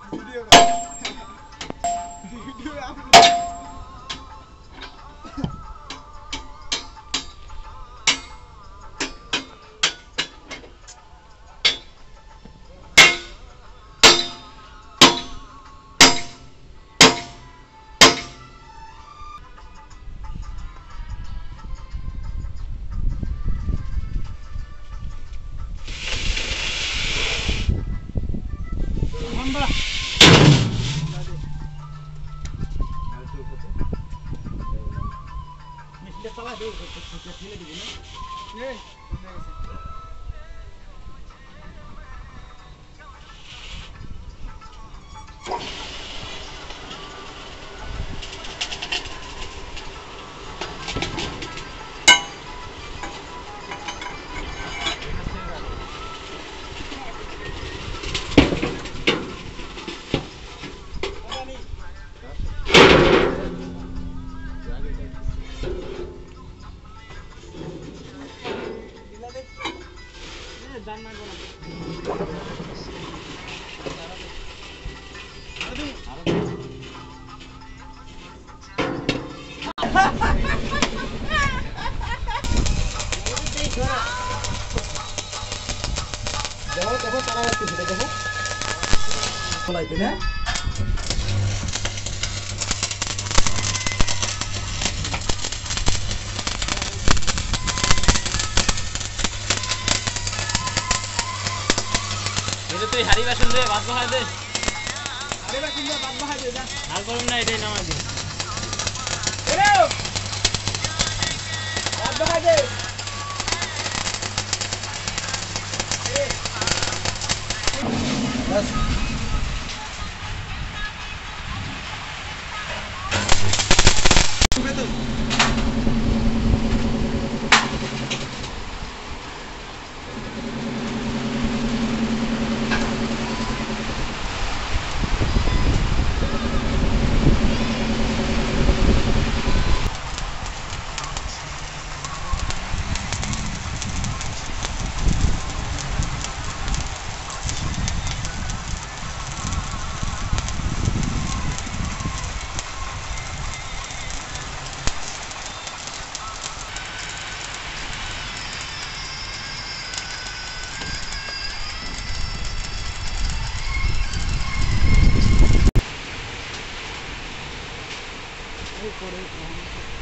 video video চালা দেই ঠেলে দিবি না এই কোথায় গেছে জান না বলা দেখো দেখো তারা হচ্ছে দেখো বলাইতে না তুই হারি বাসন দে ভাত বহাই দে আরে বাকি না বাদ বাহাই দে যা আর করুন না এটাই নামাই দে ওরে বাদ বাহাই দে বাস করে